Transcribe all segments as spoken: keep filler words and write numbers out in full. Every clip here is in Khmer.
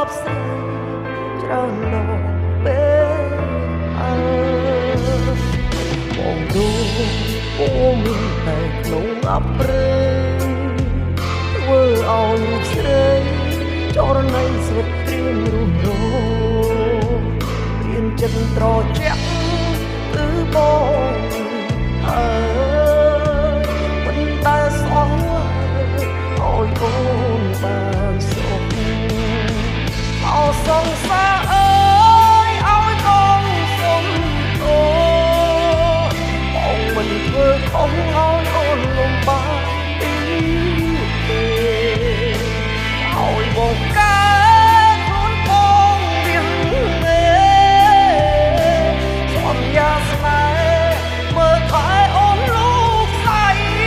ប់ស្រីច្រើនដងពេលអើបងទូអូមានតែក្នុងអព្រៃធ្វើឲ្យរូបស្រីចរណៃស្វិតព្រៀងរស់រងរៀនចិត្តត្រជាក់គឺបងហើយមិនដែលស្អប់ឲ្យអូនបានសុខអោសង្សារអើយឲ្យបងសុំទោបងមិនធ្វើខុសឲ្យអូនលំបាកទីទេឲ្យបងកើតខ្លួនបងរៀងទេសន្យាស្នេហ៍មើលថែអូនលោកស្រី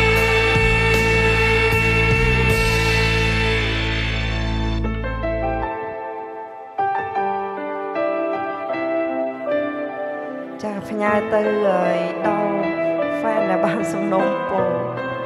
ចាផ្ញើទៅឲ្យដល់ fan ដែលបានសំណូមពរ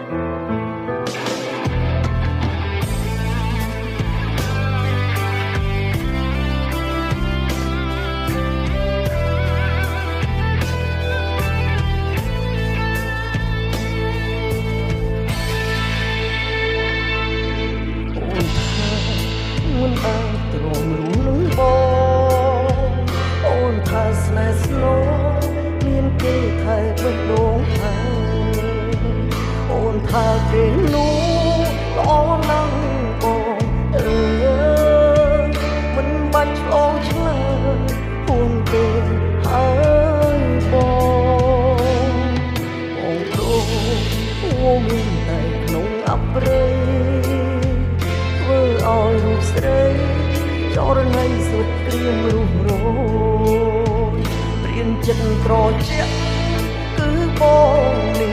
មិនអាចទ្រាំរួមនឹងបងអូនថាស្នេហ៍ស្នូមានគេថែបេះដូងហើយអូនថាគេនោះល្អណាស់បងអើយមិនបាច់ឆ្លងឆ្លើយពួងគេហើយបងបងដូអូមានតែក្នុងអព្រៃធ្វើឲ្យរូបស្រីចរណៃសុទ្ធព្រៀងរស់រយព្រៀនចិត្តត្រជាក់គឺបងនេះ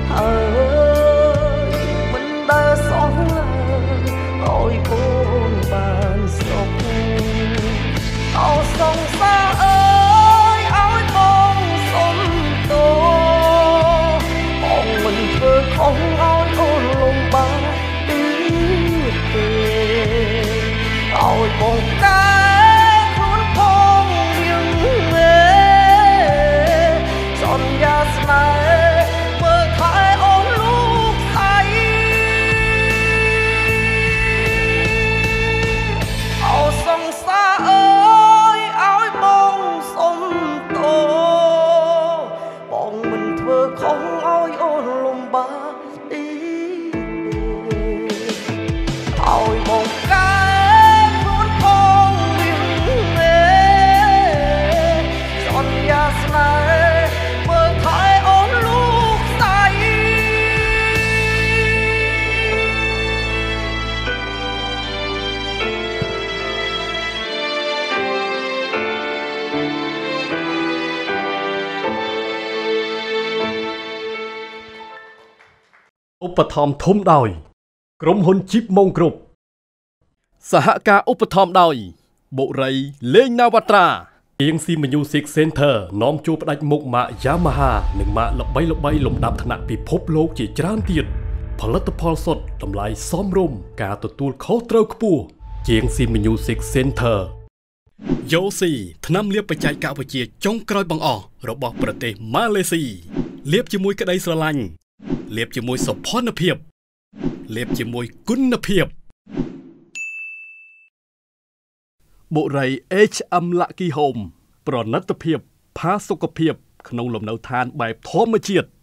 ហើយមិនដែលសោះឡើយឲ្យអូនបានសុខអោសង្សារអើយឲ្យបងសុំទោបងមិនធ្វើខុសឲ្យអូនលំបាកទៀតទេឲ្យបងកើតខ្លួនផងរៀងទេសន្យាស្នេហ៍មើលថែអូនលោកស្រីអោសង្សារអើយឲ្យបងសុំទោបងមិនធ្វើខុសឲ្យអូនលំបាកទីឲ្យបងកើតខ្លួនផងរៀងទេសន្យាស្នេហ៍មើលថែអូនលោកស្រីឧបត្ថម្ភធំដោយក្រុមហ៊ុន ជីប ម៉ុង គ្រប់ សហការឧបត្ថម្ភដោយបុរីលេងណាវត្រាទៀងស៊ី Music Center នាំជួបផ្ដាច់មុខម៉ាក Yamaha និងម៉ាកល្បីល្បីលំដាប់ថ្នាក់ពិភពលោកជាច្រើនទៀតផលិតផលសុទ្ធតម្លៃសមរម្យការទទួលខុសត្រូវខ្ពស់ទៀងស៊ី Music Center យ៉ូស៊ីថ្នាំលាបបច្ចេកវិទ្យាចុងក្រោយបង្អស់របស់ប្រទេសម៉ាឡេស៊ីលាបជាមួយក្តីស្រឡាញ់លាបជាមួយសោភ័ណភាពលាបជាមួយគុណភាពបុរី เอช เอ็ม Lucky Home ប្រណិតភាពផាសុកភាពក្នុងលំនៅឋានបែបធម្មជាតិ